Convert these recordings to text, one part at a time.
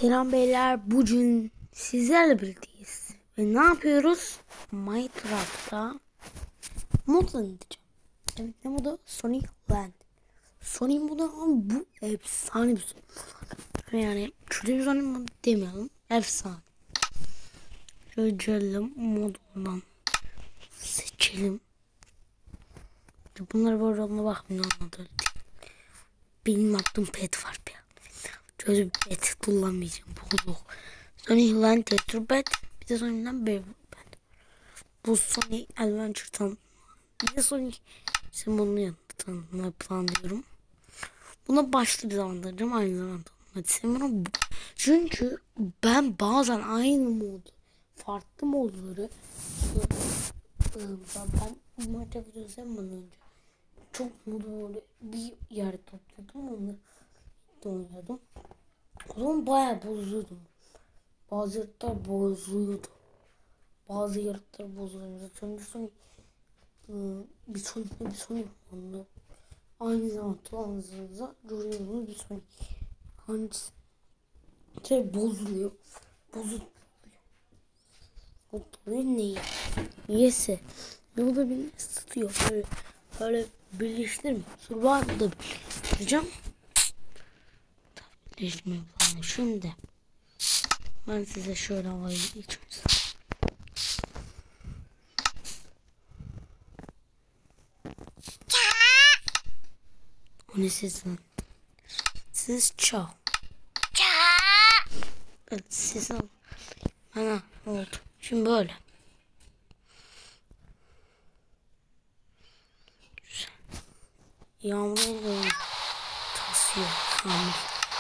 Selam beyler, bugün sizlerle birlikteyiz ve ne yapıyoruz? Minecraft'ta mod tanıtacağım. Evet, ne modu? Sonic Land. Sonic modu ama bu efsane bir Sonic. Yani kötü bir Sonic modu demiyorum, efsane. Şöyle gelelim modundan seçelim. Bunları böyle olma bakmayın, olmadı. Benim aklım pet var bir. Çözüm pet kullanmayacağım. Bu Sonic Land Tether Pet. Bir de Sonic Land Bear Pet. Bu Sonic Adventure'dan. Bir de Sonic simbolunu tanıtmayı planlıyorum. Buna başlı bir zamandıracağım. Aynı zamanda tanıtmayı. Çünkü ben bazen aynı modu, farklı modları ben Minecraft videosu yapmadan önce çok modu böyle bir yerde topluyordum. Onları oynuyordum. O zaman bayağı bozuyordum. Bazı yaratıklar bozuluyordu. Bazı yaratıklar bozuluyordu. Sonra bir Sonic onu aynı zamanda kullandığınızda görüyorsunuz bir Sonic. Hangisi bozuluyor. Bozuluyor neyi? Niyese. Yolda beni ısıtıyor. Böyle birleştirir mi? Survival'da birleştireceğim. Birleştirme falan. Şimdi ben size şöyle havayı geçeyim. O ne sesin? Siz çal. Evet, siz al. Ana oldu. Şimdi böyle. Güzel. Yağmur tasıyor. Yağmur.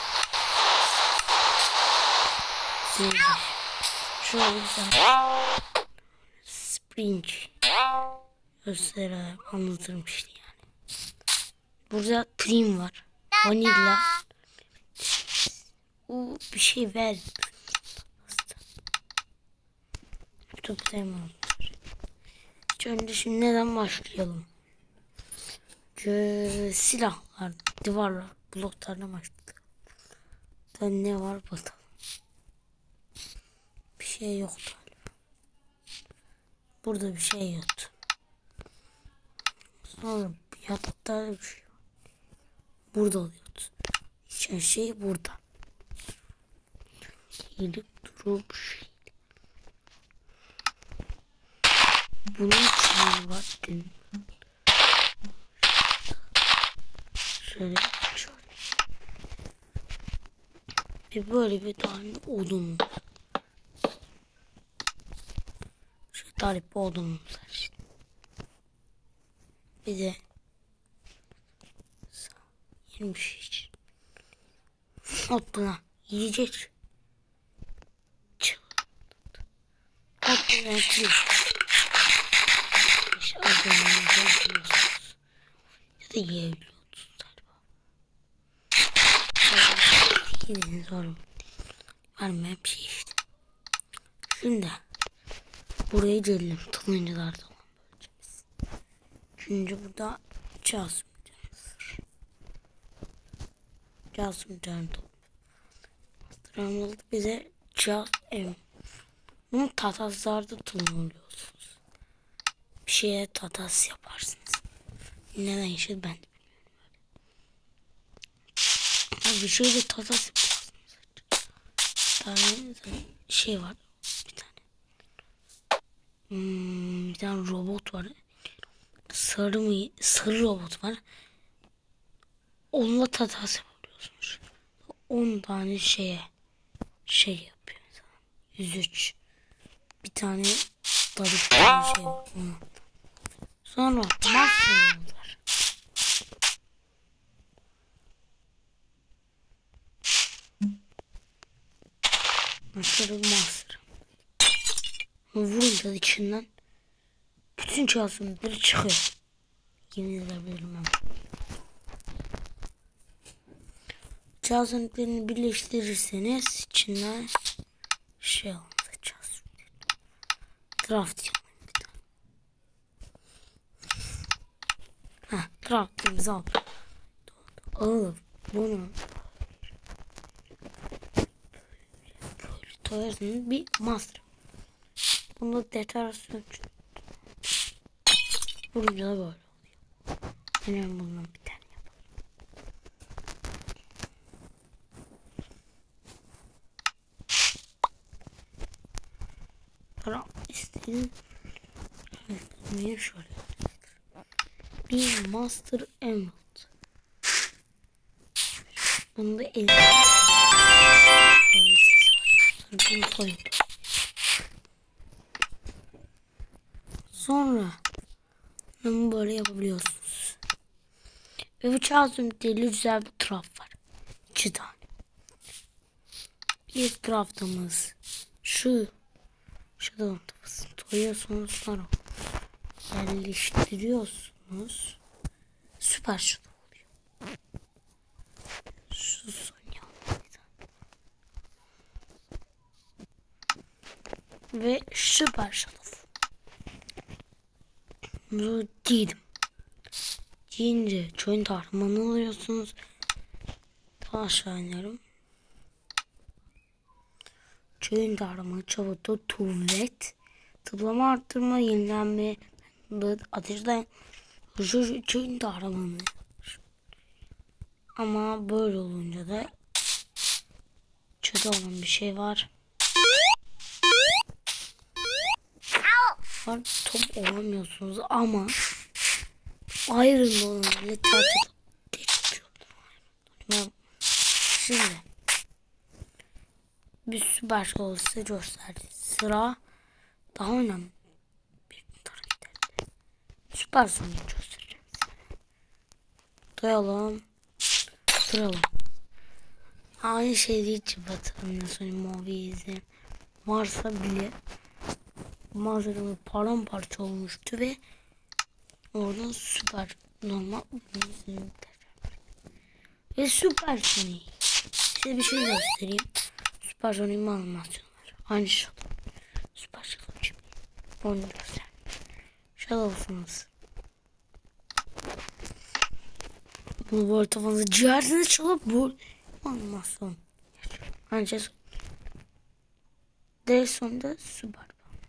Şöyle güzel. Spring. Göstererek anlatırım işte yani. Burada cream var. Vanilla. Bir şey ver. Çok sevmem. Önce şimdi neden başlayalım? Silahlar, duvarlar, bloklarla başladık. Ne var bakalım. Bir şey yoktu. Burada bir şey yoktu. Sonra yatakta bir şey var. Burada oluyordu. İçen şey burada. Gelip durup şey. Bunun içinde var. Şöyle. Ve böyle bir tane odun. Şu tarif odunumuz var işte. Bir de 20 şey. Otuna yiyecek. Otuna yiyecek. İşte adamı ya da yiyebiliyorsunuz galiba. Yine sorun. Vermeyen bir şey işte. Şimdi buraya gelelim. Tılıncalarda olan bölgemiz. Çünkü burada Casım Canı bize Cas ev. Bunu tataslarda tılınıyorsunuz. Bir şeye tatas yaparsınız. Neden işte ben de bilmiyorum. Bir şeyle tatas yaparsınız. Bir tane şey var. Bir tane robot var. Sarı robot var. Onunla tatas yapabiliyorsunuz. 10 tane şey yapıyor mesela. 103. Bir tane tabii şey var. Sonra master'ımız var. Master. Vurunca içinden bütün çalsınları çıkıyor. Yemin edebilirim ben. Çalsınlarını birleştirirseniz içinden şey alacağız. Craft yapalım bir tane. Craft'ımızı al. Alıp bunu koyarsınız bir master. Bunda deterasyon vurunca da böyle oluyor. Hemen bundan bir tane yapalım. Sonra istediğim şöyle bir master emerald. Bunda el bunu koyun. Sonra bunu böyle yapabiliyorsunuz. Ve bu çağ zümrütleri güzel bir trap var. 2 tane. İlk trap'ımız şu. Şuradan koyuyorsunuz, sonra yerleştiriyorsunuz. Süper şurada oluyor. Şu son ve süper şatof. Bunu giydim. Giyince joint armağanı alıyorsunuz. Daha aşağı iniyorum. Joint armağanı, çabukta tuvalet, tıplama arttırma, yenilenme, ateşten joint armağanı. Ama böyle olunca da kötü olan bir şey var. Top olamıyorsunuz ama Iron olan bile tercih. Şimdi bir süper şov size gösterdi. Sıra daha önemli bir karakter. Süper şov'u göstereceğim size. Duralım. Aynı şey değil ki Batı'nın sonra Mobi'yi varsa bile malzeme paramparça olmuştu ve oradan süper normal ve süper Sonic. Size bir şey göstereyim. Süper Sonic'in animasyonu var. Aynı şey. Süper Sonic. Onu göster. Shadow'sunuz. Bunu böyle tafanıza ciğersiniz çalıp bu animasyon. Aynı şey. Direksiyonda süper.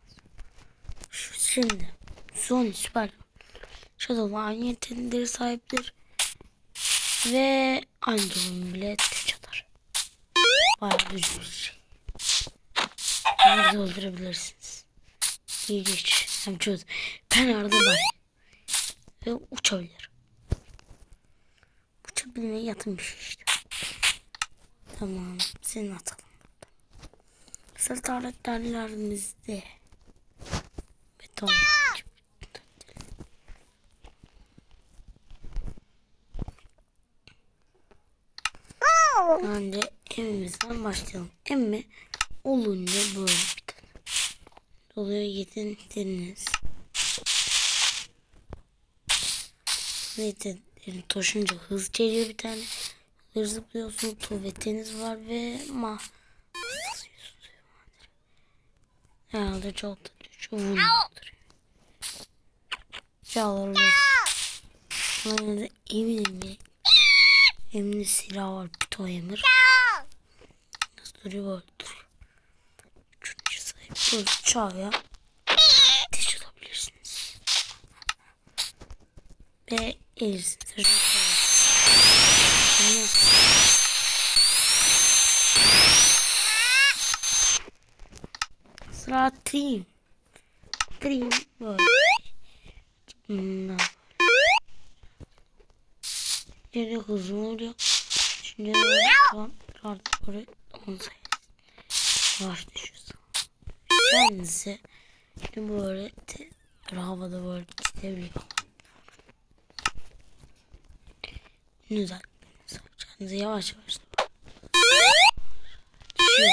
Şimdi Sonic süper Shadow aynı yeteneklere sahiptir ve aynı durum bile tek atar. Bayağı düzgün bir şey. Bunu doldurabilirsiniz. İlginç. Hem çok kenarda var ve uçabilir. Uçabilmeye yakın bir şey işte. Tamam, seni atalım. Sıra karakterlerimizde. Beton. Önce evimizden başlayalım. Emme olunca böyle bir tane oluyor yetenekleriniz. Yeteneklerini taşınca hız geliyor bir tane. Hız zıplıyorsunuz. Tuvaletiniz var ve herhalde çok da düşüyor. Vurmuyordur. Çağlar oluyor. Eminim silah var. Pito emir. Nasıl duruyor böyle duruyor. Üçüncü sahip. Böyle çağya ateş alabilirsiniz. Ve elirsiniz. Sıra Dream böyle. Yine hızlı oluyor. Şimdi tamam artık böyle 10 sayı. Yavaş düşüyorsun. Kendisi böyle havada böyle gidebiliyor. Güzel. Kendisi yavaş yavaş düşüyor.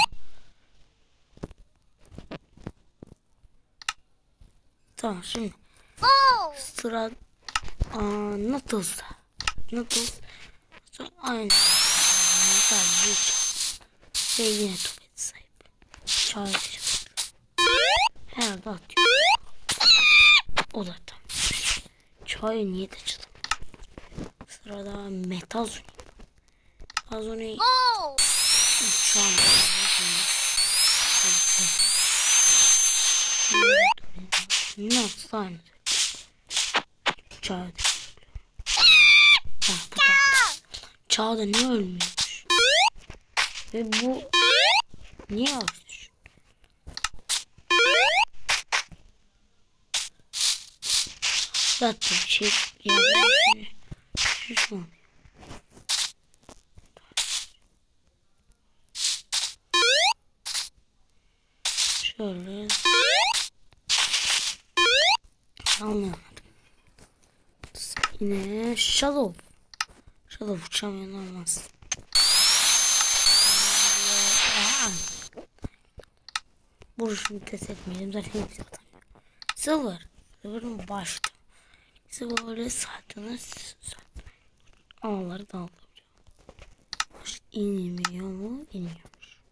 Tamam şimdi sıra Knuckles'da. Knuckles aynı sadece ve yine topet sahip. Çağıracağım. Herhalde atıyor. O da tam. Çayı niye taşıdım? Sırada Metazone. Metazone uçağım. Nasıl aynı? Çağda. Bu da. Çağda niye ölmüyormuş? Ve bu niye ölmüş? Zaten bir şey yapmış. Şu şöyle anlamadım. Yine Shadow uçamayan olmaz. Bunu şimdi test etmeyelim zaten hepsi atamıyor. Silver'ın başta. Böyle sattınız. Ağları da alacağım. İnmiyor mu? İniyormuş.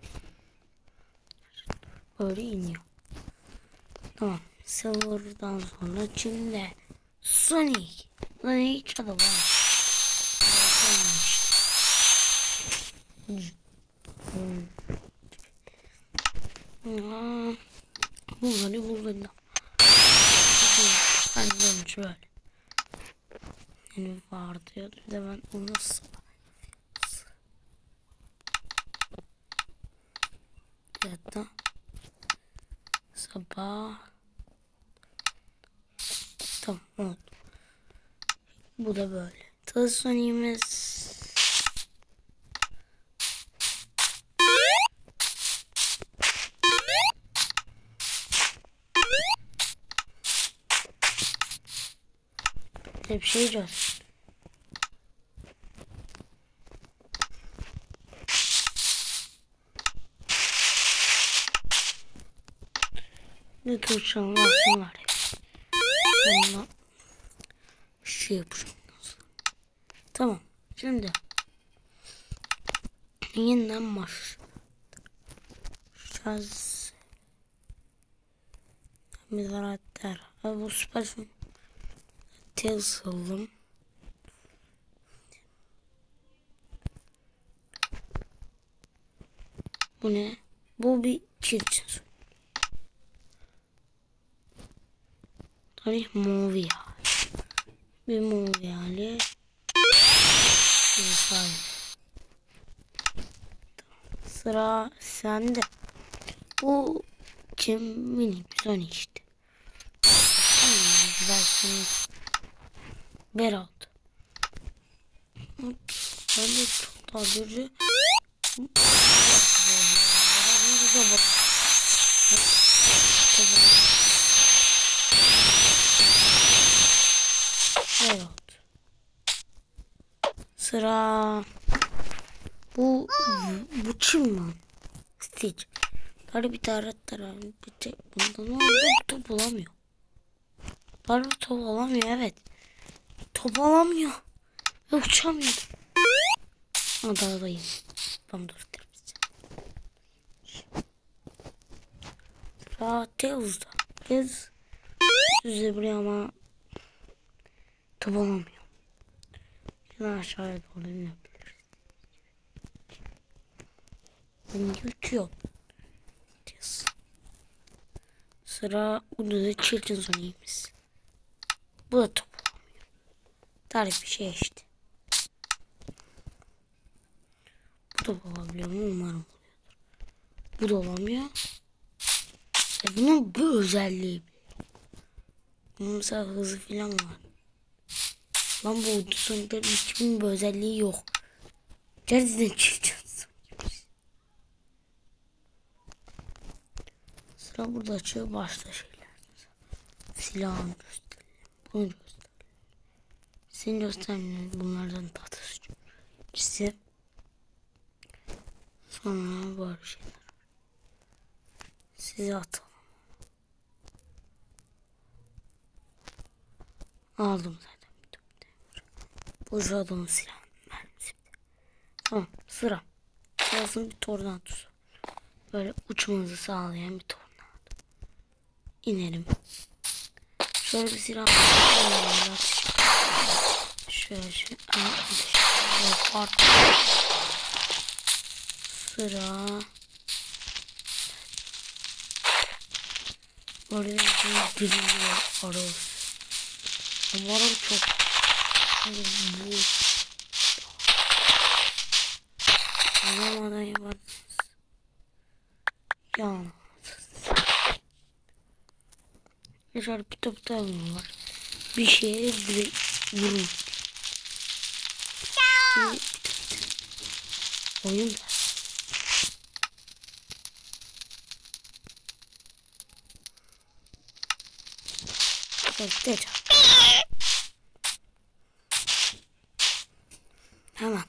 Böyle iniyor. Tamam. Silver'dan sonra şimdi Sonic Shadow var. Bunları ben şöyle yani vardı ya bir de ben onu ya sabah tamam oldu. Bu da böyle. Tasarımımız hep şey yiyeceğiz. Ne tuşan var hep. Onunla şey yapacağım. Tamam. Şimdi yeniden başlayacağız. Bir karakter. Bu süper Tails aldım. Bu ne? Bu bir çirkin. Tabii movie hali. Bir movie hali. Sıra sende. Bu kim minik son işte. Güzel Berat. Ben de çok daha görücü. Berat. Sıra bu kim lan? Stitch. Bari bir tarattara bir tek bundan oldu top olamıyor. Bari top olamıyor evet. Top olamıyor. Ve uçamıyor. Adadayım. Tam dur Sıra Tails'da. Tails süzebiliyor ama top olamıyor. Şimdi aşağıya doğru inebiliriz. Ben uçuyor. Sıra burada da çirkin sonuyuz. Bu da top olamıyor. Tarif bir şey işte. Bu da olabiliyor mu? Umarım oluyordur. Bu da olamıyor. Bunun bir özelliği. Bunun mesela hızı falan var. Lan bu uydu sonuçların hiçbir bir özelliği yok. Gerçekten çirkin. Sıra burada açıyor. Başta şeyler. Silahını gösterelim. Bunu gösterelim. Seni göstermiyorum. Bunlardan tahtası çizim. Sonra böyle şeyler. Size atalım. Aldım zaten. Boşu adamın silahını mermisi. Tamam sıra. Sırasını bir tornadosu. Böyle uçmanızı sağlayan bir tornado. İnelim. Şöyle bir silah. Şöyle sıra Böyle diriliyor arı. Ama arı çok. Bu. Anlamadan yaparsınız. Ya. Dışarı bir top daha var. Bir şeye bile vurun. Oyun da. Evet. Hemen.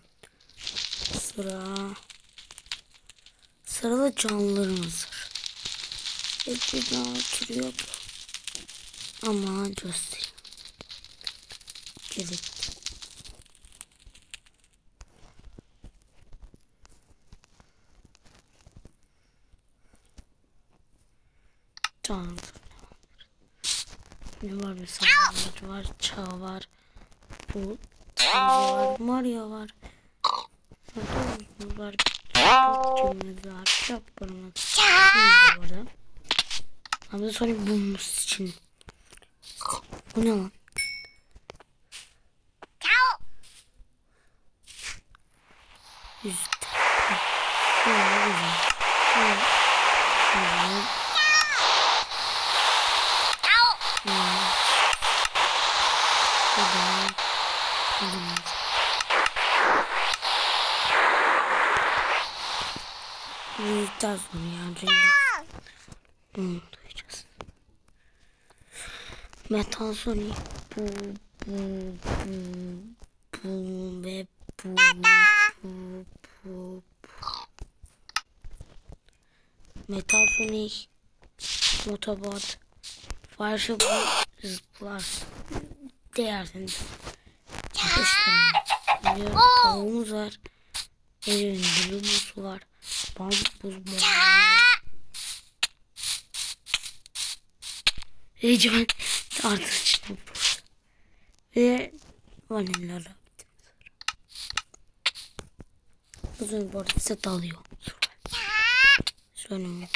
Sırada canlılarımız var. Bir daha oturuyor. Ama göstereyim. Gerek. Canlı. Ne var mesela? Var, çağ var. Bu var, Mario var. Var. Kemimiz var. Çaplarımız var. Ama sonra bulmuş için. Bu ne lan? Yüzde. Daha sonra yani bunu duyacağız. Metal Sonic bu ve bu. Metal Sonic, Motobot, Fireship zıplar. Değersiniz. Tavuğumuz var. Evin buzumuz var. Buz Ecemen artık içine vurur. Ve vanilyalar. Uzun bu arada size dalıyor. Şöyle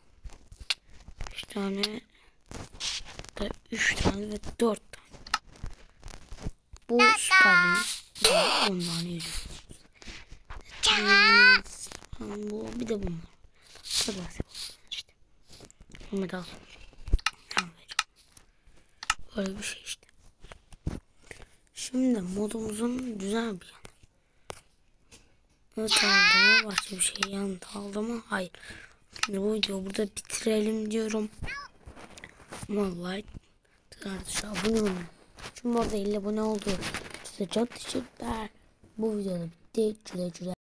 3 tane 3 tane ve 4 tane. Bu süperliğin 10 tane yüzüyor. Bu bir de bunlar. Tabii işte. Medal. Böyle bir şey işte. Şimdi modumuzun güzel bir yanı. Evet aldım. Başka bir şey yanında aldım mı? Hayır. Şimdi bu videoyu burada bitirelim diyorum. Ama like tıklarsa abone olun. Şimdi orada 50 abone oldu. Size çok teşekkürler. Bu videoda bitti. Güle güle.